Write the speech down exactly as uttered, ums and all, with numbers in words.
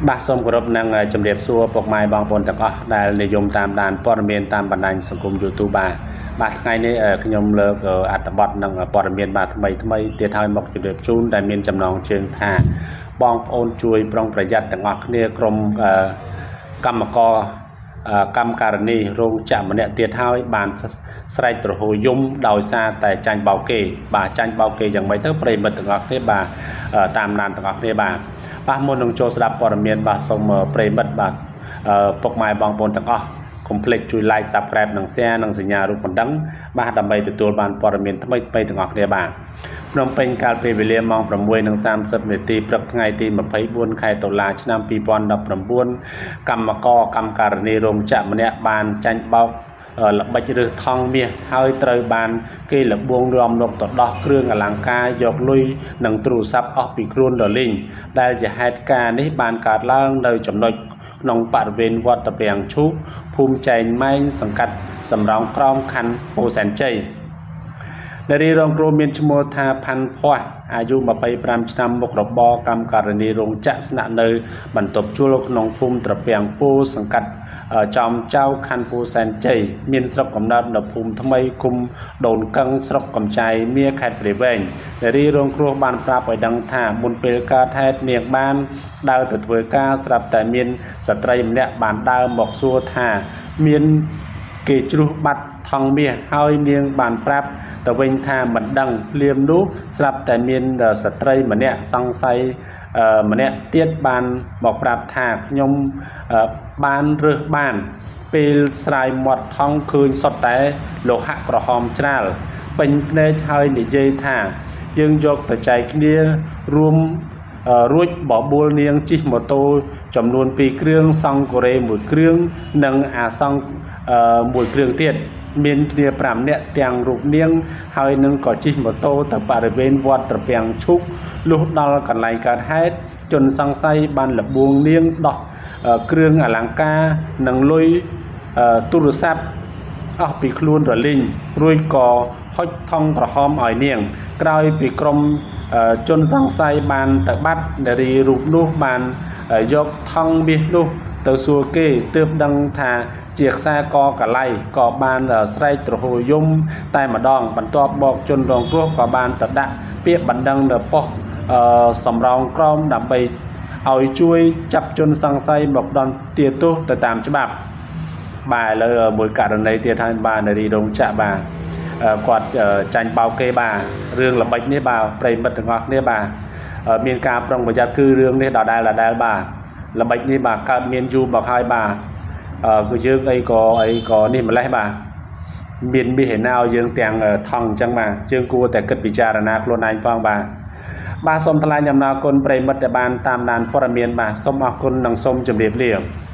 បាទសូមគោរពនឹងជំរាបសួរពុកម៉ែបងប្អូនទាំងអស់ដែលនិយមតាមដានព័ត៌មានតាមបណ្ដាញសង្គម YouTube បាទបាទថ្ងៃនេះខ្ញុំលើកអត្ថបទនឹងព័ត៌មានបាទថ្មីថ្មីទៀតហើយមកជម្រាបជូនដែលមានចំណងជើងថាបងប្អូនជួយប្រុងប្រយ័ត្នទាំងអស់គ្នាក្រុមកម្មករកម្មការនីរោងចក្រម្នាក់ទៀតហើយបានស្រែកទ្រហោយំដោយសារតែចាញ់បោកគេបាទចាញ់បោកគេយ៉ាងម៉េចទៅប្រិមិត្តទាំងអស់គ្នាបាទតាមដានទាំងអស់គ្នាបាទបាទមុននឹងចូលស្ដាប់ព័ត៌មានបាទសូមប្រិមិត្តបាទពុកម៉ែបងប្អូនទាំងអស់កុំភ្លេចជួយ like subscribe និង share និងសញ្ញារូបបណ្ដឹងបាទដើម្បីទទួលបានព័ត៌មានថ្មីៗទាំងអស់គ្នាបាទភ្នំពេញកាលពីវេលាម៉ោង ប្រាំមួយនិងសាមសិប នាទីព្រឹកថ្ងៃទី ម្ភៃបួន ខែតុលា ឆ្នាំ ពីរពាន់ដប់ប្រាំបួន កម្មករកម្មការនីរោងចក្រម្នាក់បានចាញ់បោកល្បិចឬថងមាសហើយត្រូវបានគេលបួងរំលកទៅដោះគ្រឿងអលង្ការយកលុយនិងទូរស័ព្ទអស់ពីខ្លួនរលីងដែលជាហេតុការណ៍នេះបានកើតឡើងនៅចំណុចក្នុងបរិវេណវត្តប្រាំងឈូកភូមិចែងម៉ែងសង្កាត់សំរោងក្រោមខណ្ឌពោធិ៍សែនជ័យនារីរងគ្រោះមានឈ្មោះថាផាន់ភ័ស្តុអាយុ ម្ភៃប្រាំ ឆ្នាំមុខរបរកម្មការនីរោងចក្រស្នាក់នៅបន្ទប់ជួលក្នុងភូមិត្រពាំងពូសង្កាត់ចំចៅខណ្ឌពោធិ៍សែនជ័យមានស្រុកកំណើតនៅភូមិថ្មីគុំដូនកឹងស្រុកកំចាយមៀខេត្តព្រៃវែងនារីរងគ្រោះបានប្រាប់ឲ្យដឹងថាមុនពេលកើតហេតុនាងបានដើរទៅធ្វើការស្រាប់តែមានស្ត្រីម្នាក់បានដើរមកសួរថាមានគេជ្រុះបាត់ថងមាសហើយនាងបានប្រាប់ទៅវិញថាមិនដឹងលៀមនោះស្រាប់តែមានស្ត្រីម្នាក់សង្ស័យម្នាក់ទៀតបានមកប្រាប់ថាខ្ញុំបានរើសបានពេលស្រាយមាត់ថងឃើញសុទ្ធតែលោហៈក្រហមច្រាលពេញភ្នែកហើយនិយាយថាយើងយកទៅចែកគ្នារួមរួចបបួលនាងជិះម៉ូតូចំនួនពីរគ្រឿងសង់កូរ៉េមួយគ្រឿងនិងអាសង់មួយគ្រឿងទៀតមានគ្នាប្រាំនាក់ទាំងរូបនាងហើយនឹងក៏ជិះម៉ូតូទៅបរិវេណវត្តត្រពាំងឈូកលុះដល់កន្លែងកើតហេតុជនសង្ស័យបានលបួងនាងដោះគ្រឿងអលង្ការនិងលុយទូរស័ព្ទអស់ពីខ្លួនរលីងរួចក៏ហុចថងក្រហមឲ្យនាងក្រោយពីក្រុមជនសង្ស័យបានទៅបាត់នារីរូបនោះបានយកថងមាសនោះទៅសួរគេទើបដឹងថាជាខ្សែកកឡៃក៏បានស្រែកទ្រហោយំតែម្ដងបន្ទាប់មកជនរងគ្រោះក៏បានទៅដាក់ពាក្យបណ្ដឹងនៅប៉ុស្តិ៍សំរោងក្រមដើម្បីឲ្យជួយចាប់ជនសង្ស័យមកដន្ទាទោសទៅតាមច្បាប់បាទឥឡូវមួយករណីទៀតហើយបាទនារីរោងចក្របាទគាត់ចាញ់បោកគេបាទរឿងល្បិចនេះបាទប្រិមិត្តទាំងអស់គ្នាបាទមានការប្រុងប្រយ័ត្នគឺរឿងនេះដដែលដដែលបាទល្បិចនេះបាទកើតមានយូរមកហើយបាទគឺយើងអីក៏អីក៏នេះម្លេះបាទមានមាសឯណាយើងទាំងថងអញ្ចឹងបាទយើងគួរតែគិតពិចារណាខ្លួនឯងផងបាទបាទសូមថ្លែងអំណរគុណប្រិមិត្តដែលបានតាមដានព័ត៌មានបាទសូមអរគុណនិងសូមជម្រាបលា